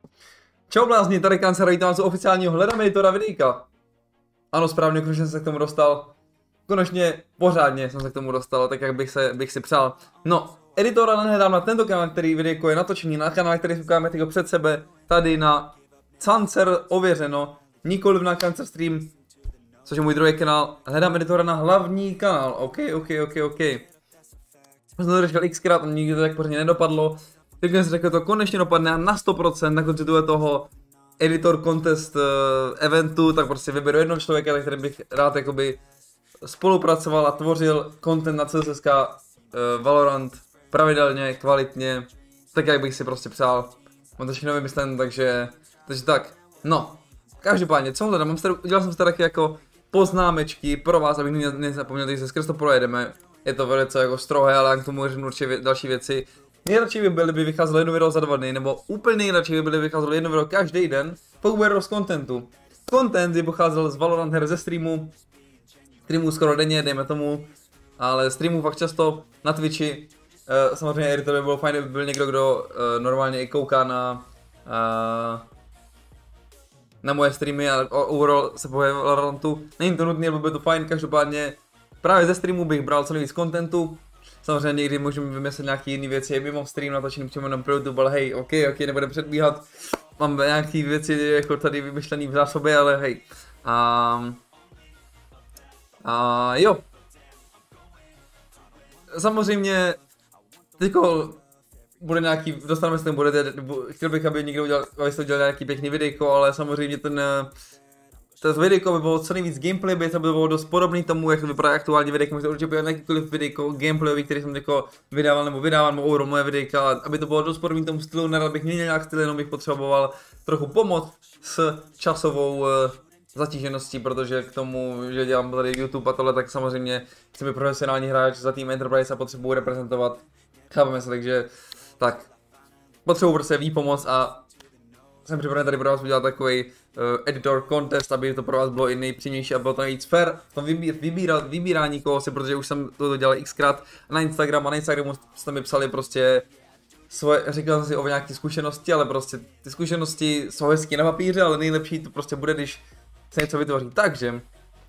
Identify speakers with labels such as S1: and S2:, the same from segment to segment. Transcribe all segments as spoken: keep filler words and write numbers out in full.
S1: Čau blázni, tady Kancer, vítám vás u oficiálního Hledám editora videjka. Ano, správně, konečně jsem se k tomu dostal. Konečně, pořádně jsem se k tomu dostal, tak jak bych, se, bych si přál. No, editora nehledám na tento kanál, který videjko je natočený na kanál, který ukážeme tyho před sebe, tady na Cancer ověřeno, nikoliv na Cancer Stream, což je můj druhý kanál. Hledám editora na hlavní kanál, ok, ok, ok, ok. Jsem to říkal xkrát, a nikdy to tak pořádně nedopadlo. Teď jsem si řekl, to konečně dopadne na sto procent na konci toho editor contest uh, eventu, tak prostě vyberu jednoho člověka, který bych rád jakoby spolupracoval a tvořil content na C S S K uh, Valorant pravidelně, kvalitně, tak jak bych si prostě přál. Mám to všechno vymyslen, takže, takže tak. No, každopádně, co hledám, mám tady, udělal jsem si tady taky jako poznámečky pro vás, abych nezapomněl, že se skrz to projedeme. Je to velice jako strohé, ale k tomu řeknu určitě další věci. Nejradši by byly, by vycházelo jedno video za dva dny, nebo úplně nejradši by byly vycházelo jedno video každý den, pokud bude z contentu. Content by pocházel z Valorant her ze streamu, streamů skoro denně, dejme tomu, ale streamů fakt často na Twitchi. Uh, samozřejmě editor by bylo fajn, kdyby byl někdo, kdo uh, normálně i kouká na, uh, na moje streamy a overall se pohuje Valorantu. Není to nutné, bylo by to fajn, každopádně právě ze streamu bych bral co nejvíc contentu. Samozřejmě někdy můžeme vymyslet nějaké jiné věci, mimo stream natočený přímo na pro YouTube, ale hej, ok, ok, nebudeme předbíhat. Mám nějaké věci jako tady vymyšlené v zásobě, ale hej. A, a jo. Samozřejmě, teďko bude nějaký, dostaneme se tam, budete, chtěl bych, aby někdo udělal, abyste udělal nějaký pěkný videjko, ale samozřejmě ten to videjko by bylo co nejvíc gameplay, by to bylo dost podobný tomu, jak to vypadá aktuální videjko, můžete určitě podívat na jakýkoliv videjko gameplayový, který jsem jako vydával nebo vydával, nebo ouro moje videjka, aby to bylo dost podobný tomu stylu, nerad bych měnil nějak styl, jenom bych potřeboval trochu pomoc s časovou uh, zatížeností, protože k tomu, že dělám tady YouTube a tohle, tak samozřejmě jsem profesionální hráč za tým Enterprise a potřebuji reprezentovat, chápeme se, takže tak, potřebuji prostě výpomoc a jsem připraven tady pro vás udělat takový uh, editor contest, aby to pro vás bylo i nejpřímější a bylo to nejvíc fair v tom vybír, vybírat, vybírání koho si, protože už jsem to dělal xkrát na Instagram a na Instagramu jste mi psali prostě svoje, říkal jsem si o nějaké zkušenosti, ale prostě ty zkušenosti jsou hezky na papíře, ale nejlepší to prostě bude, když se něco vytvoří. Takže,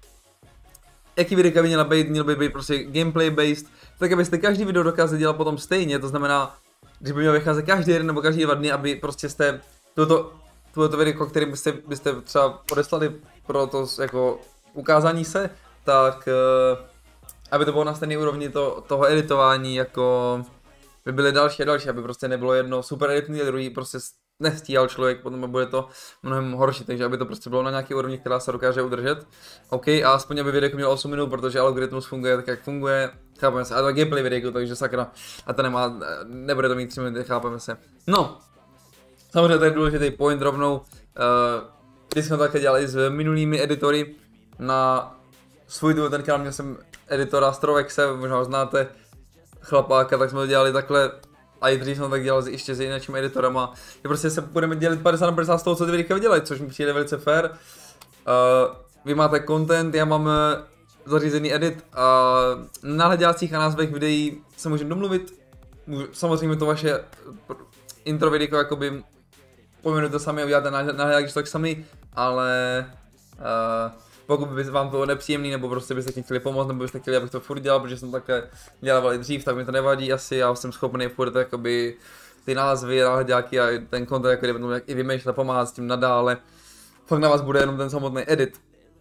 S1: jaký videa by měla být, měl by být prostě gameplay based, tak abyste každý video dokázali dělat potom stejně, to znamená, když by měl vycházet každý den nebo každý dva dny, aby prostě jste Toto, toto video, který byste, byste třeba odeslali pro to jako ukázání se, tak uh, aby to bylo na stejné úrovni to, toho editování, jako by byly další a další, aby prostě nebylo jedno super editný a druhý prostě nestíhal člověk, potom bude to mnohem horší, takže aby to prostě bylo na nějaké úrovni, která se dokáže udržet. OK, a aspoň aby video mělo osm minut, protože algoritmus funguje tak, jak funguje, chápeme se, a to je gameplay video, takže sakra, a to nemá, nebude to mít tři minuty, chápeme se. No. Samozřejmě to je důležitý point rovnou, uh, když jsme to také dělali s minulými editory na svůj ten kanál, měl jsem editora Strovexe, možná ho znáte, chlapáka, tak jsme to dělali takhle, a i dřív jsem to tak dělal ještě s jinými editorama, že prostě se budeme dělit padesát na padesát z toho, co ty videa vydělají, což mi přijde velice fair. Uh, vy máte content, já mám zařízený edit a na hledácích a názvech videí se můžeme domluvit, samozřejmě to vaše intro videjko jakoby pojmenuji to sami a uděláte nahlédák, tak sami, ale uh, pokud by vám to nepříjemný, nebo prostě byste tím chtěli pomoct, nebo byste chtěli, abych to furt dělal, protože jsem takhle dělal i dřív, tak mi to nevadí asi, já jsem schopný furt jakoby ty názvy, nahlédáky a ten content jako kdyby i vymýšlet, pomáhat s tím nadále. Fakt na vás bude jenom ten samotný edit.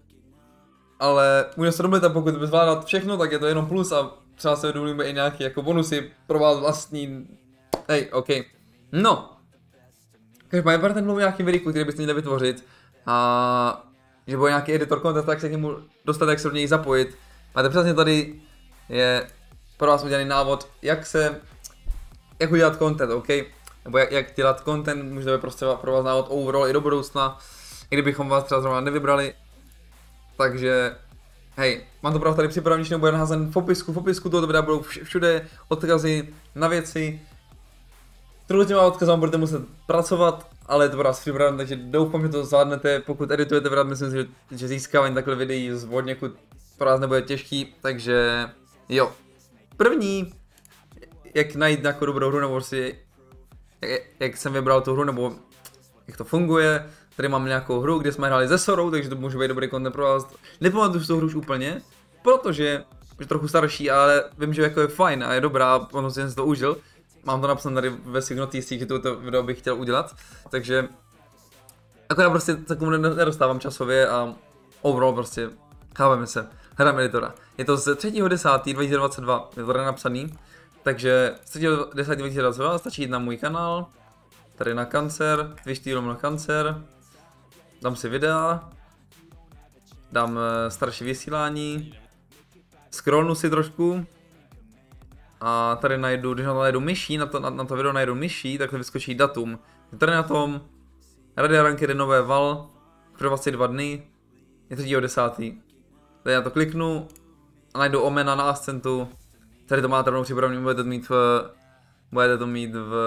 S1: Ale můžeme se domluvit, a pokud by zvládat všechno, tak je to jenom plus a třeba se domluvíme i nějaké jako bonusy pro vás vlastní. Hej, OK. No. Každopádně pár ten mluví nějaký videjku, který byste měli vytvořit a že bude nějaký editor content, tak se k němu dostat, jak se do něj zapojit. Máte přesně tady je pro vás udělaný návod, jak se, jak udělat content, OK? Nebo jak, jak dělat content, může být prostě pro vás návod overall i do budoucna, i kdybychom vás třeba zrovna nevybrali. Takže, hej, mám to právě tady připravený, že nebude naházen v popisku, v popisku tohoto videa budou všude odkazy na věci. Trochu těma odkazama budete muset pracovat, ale je to pro vás připravené, takže doufám, že to zvládnete. Pokud editujete vrát, myslím si, že získávání takhle videí z od někud pro vás nebude těžký, takže jo. První, jak najít nějakou dobrou hru, nebo si, jak, jak jsem vybral tu hru, nebo jak to funguje. Tady mám nějakou hru, kde jsme hráli se Sorou, takže to může být dobrý content pro vás. Nepamatuju si tu hru už úplně, protože je trochu starší, ale vím, že jako je fajn a je dobrá a ono jsem si to užil. Mám to napsané tady ve svých noticích, že toto video bych chtěl udělat, takže akorát prostě takovou nedostávám časově a overall prostě chápeme se, hrám editora. Je to z třetího desátého dva tisíce dvacet dva, je to tady napsaný, takže z třetího desátého dva tisíce dvacet dva stačí jít na můj kanál, tady na Cancer, Twitch na Cancer, dám si videa, dám starší vysílání, scrollnu si trošku a tady najdu, když na to najdu myší, na to, na, na to video najdu myší, tak to vyskočí datum. Tady na tom Radia Rankedy nové val pro dvacet dva dny je třetího desátého Tady já to kliknu a najdu Omena na Ascentu. Tady to máte rovnou připravený, budete to mít v... Budete to mít v...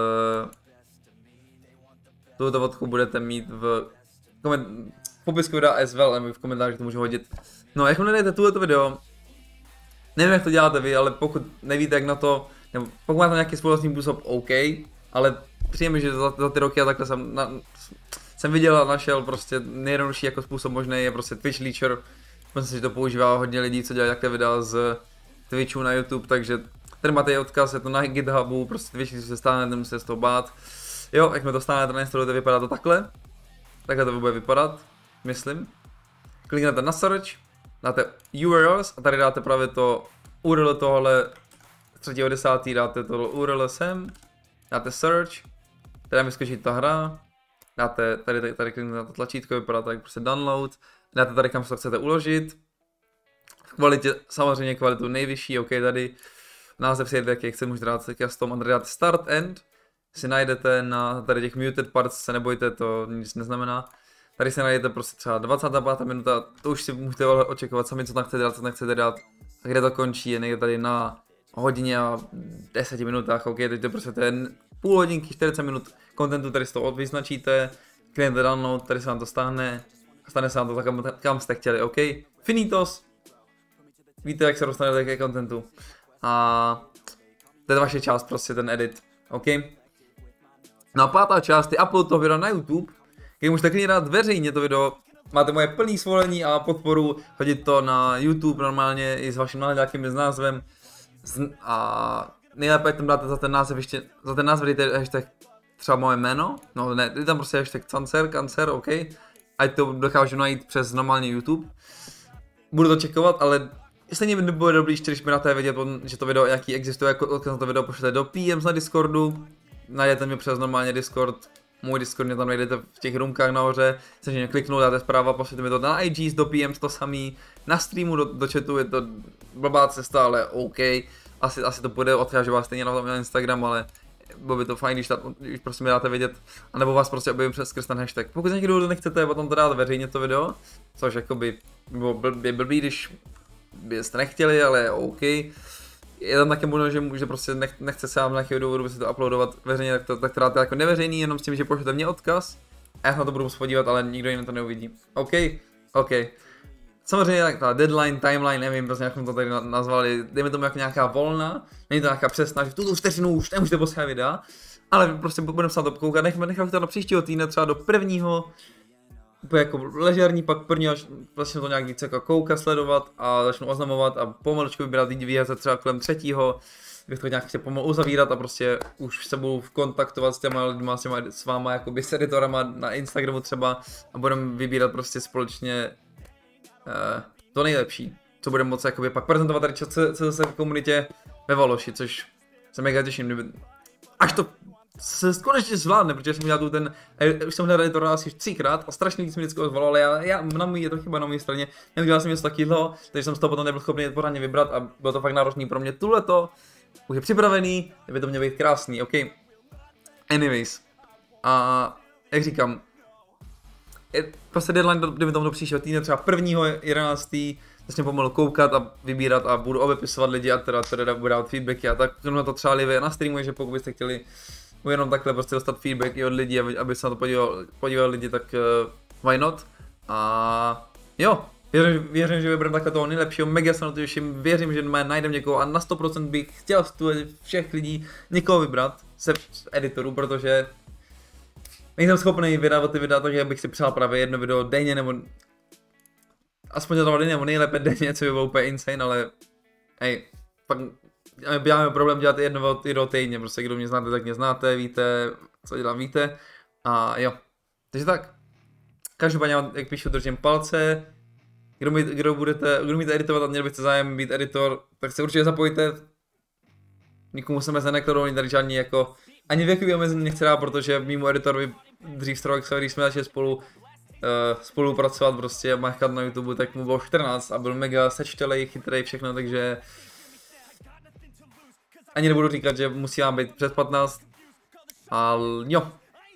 S1: Tuto fotku budete mít v... Koment... V popisku videa as well, nebo v komentářích to můžu hodit. No, jak najdete tuto video, nevím jak to děláte vy, ale pokud nevíte jak na to, nebo pokud máte nějaký společný způsob, OK, ale přijde mi, že za, za ty roky a takhle jsem, na, jsem viděl a našel prostě nejjednodušší jako způsob možný je prostě Twitch Leacher. Myslím si, že to používá hodně lidí, co dělají takové videa z Twitchu na YouTube, takže tady máte odkaz, je to na GitHubu, prostě Twitch, když se stane, nemusíte z toho bát. Jo, jak mi to stane, to nainstalujete, vypadá to takhle. Takhle to bude vypadat, myslím. Kliknete na search, dáte U R Ls a tady dáte právě to U R L tohle třetího desátého dáte to U R L sem, dáte search, tady vyskočí ta hra, dáte tady, tady, tady kliknete na to tlačítko, vypadá tak prostě download, dáte tady kam se to chcete uložit, v kvalitě samozřejmě kvalitu nejvyšší, OK tady, název si jede, jaký chce, můžete dát custom a tady dáte start end, si najdete na tady těch muted parts, se nebojte, to nic neznamená. Tady se najdete prostě třeba dvacátá pátá minuta, to už si můžete očekovat sami, co tam chcete dát, co nechcete dát. A kde to končí, je někde tady na hodině a deseti minutách, OK, teď to prostě ten půl hodinky, čtyřicet minut contentu, tady si to vyznačíte, kliknete download, tady se vám to stáhne, stane se vám to tak, kam, kam jste chtěli, OK. Finitos, víte, jak se dostanete ke contentu. A to je vaše část, prostě ten edit, OK. No a pátá část je upload toho videa na YouTube, když můžete klidně dát veřejně to video, máte moje plné svolení a podporu, hodit to na YouTube normálně i s vaším náhledákem s názvem a nejlépe tam dáte za ten název ještě, za ten název dejte hashtag třeba moje jméno, no ne, dejte tam prostě hashtag cancer, cancer, OK, ať to dokážu najít přes normální YouTube, budu to čekovat, ale stejně nebude dobrý, když mi na té vědět, že to video jaký existuje, jako odkaz na to video pošlete do P Ms na Discordu, najdete mě přes normálně Discord. Můj Discord mě tam najdete v těch roomkách nahoře, samozřejmě kliknout, dáte zpráva, pošlete mi to na I Gs, do P Ms to samý, na streamu, do, do chatu je to blbá cesta, ale OK, asi, asi to půjde, odkážu vás stejně na, na Instagram, ale bylo by to fajn, když, ta, když prostě mi dáte vědět, anebo vás prostě objevím přes skrz ten hashtag. Pokud z nějakého důvodu nechcete potom to dát veřejně to video, což jakoby bylo blbý, blbý, když byste nechtěli, ale OK. Je tam také možná, že, že prostě nech, nechce se vám nějakého důvodu si to uploadovat veřejně, tak to, tak to dáte jako neveřejný, jenom s tím, že pošlete mě odkaz a já se na to budu muset podívat, ale nikdo jiný to neuvidí. OK, OK. Samozřejmě tak ta deadline, timeline, nevím, prostě jak jsme to tady nazvali, dejme tomu jako nějaká volna, není to nějaká přesná, že v tuto vteřinu už nemůžete posílat videa, ale prostě budeme se na to koukat, nechme, necháme to na příštího týdne, třeba do prvního, úplně jako ležerní, pak prvního, začnu to nějak víc jako koukat, sledovat a začnu oznamovat a pomalučku vybírat lidi výhazet třeba kolem třetího, bych to nějak chtěl pomalu uzavírat a prostě už se budu kontaktovat s těma lidma, s, těma, s váma, jakoby s editorama na Instagramu třeba a budeme vybírat prostě společně uh, to nejlepší, co budeme moci jakoby pak prezentovat tady C S S komunitě ve Valoši, což se mega těším, až to se konečně zvládne, protože jsem dělal tu ten, už jsem hledal editora asi třikrát a strašně víc mi vždycky ozvalo, ale já, já na můj, je to chyba na mojí straně, neudělal jsem něco takového, takže jsem z toho potom nebyl schopný pořádně vybrat a bylo to fakt náročný pro mě. Tuhleto už je připravený, by to mělo být krásný, OK. Anyways, a jak říkám, je prostě deadline, kdyby tomu do příštího týdne, třeba prvního jedenáctého začnu pomalu koukat a vybírat a budu obepisovat lidi a teda, teda budu dát feedbacky a tak na to třeba livě na streamu, že pokud byste chtěli jenom takhle prostě dostat feedback i od lidí, aby, aby se na to podíval, podíval lidi, tak uh, why not? A jo, věřím, věřím, že vybereme takhle toho nejlepšího, mega se na to těším, věřím, že najdem někoho a na sto procent bych chtěl z všech lidí někoho vybrat, se editorů, protože nejsem schopný vydávat ty videa, takže bych si přál právě jedno video denně, nebo aspoň to denně, nebo nejlépe denně, co by bylo úplně insane, ale hej, pak já mám problém dělat jedno video týdně, prostě kdo mě znáte, tak mě znáte, víte, co dělám, víte, a jo, takže tak, každopádně, jak píšu, držím palce, kdo, mi, kdo budete, kdo míte editovat a měl byste zájem být editor, tak se určitě zapojte, nikomu jsem se nekladou, ani tady žádný jako, ani věkový omezení nechci dát, protože mimo editorovi dřív Strovek, když jsme začali spolu uh, spolupracovat, prostě machat na YouTube, tak mu bylo čtrnáct a byl mega sečtělej, chytrý, všechno, takže ani nebudu říkat, že musí vám být přes patnáct, ale jo.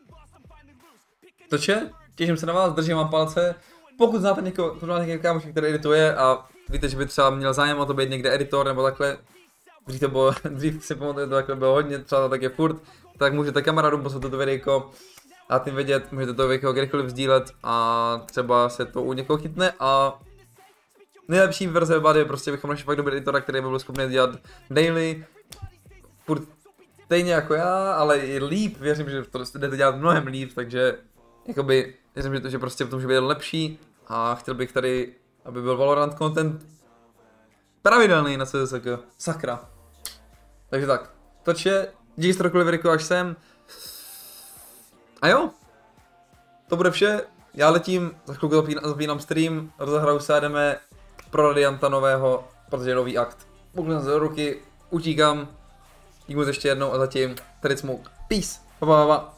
S1: Toče, těším se na vás, držím vám palce, pokud znáte někoho, pokud máte někoho kámoše, který edituje a víte, že by třeba měl zájem o to být někde editor nebo takhle, dřív to bylo, dřív si pamatuju, to takhle bylo hodně, třeba to tak je furt, tak můžete kamarádům poslat toto videjko a tím vědět, můžete to videjko kdekoliv sdílet a třeba se to u někoho chytne a nejlepší verze weby je prostě, bychom našli fakt dobrý editora, který by byl schopný dělat daily, furt stejně jako já, ale i líp, věřím, že to jdete dělat mnohem líp, takže jakoby, věřím, že to že prostě v tom, že bude lepší a chtěl bych tady, aby byl Valorant content pravidelný na C S K, sakra. Takže tak, toče, díky strokoliv videjko až sem. A jo, to bude vše, já letím, za chvilku zapínám, zapínám stream, rozehraju se a jdeme pro Radianta nového, protože je nový akt. Puknu se do ruky, utíkám, díky moc ještě jednou a zatím, tady smoke, peace, pa, pa, pa.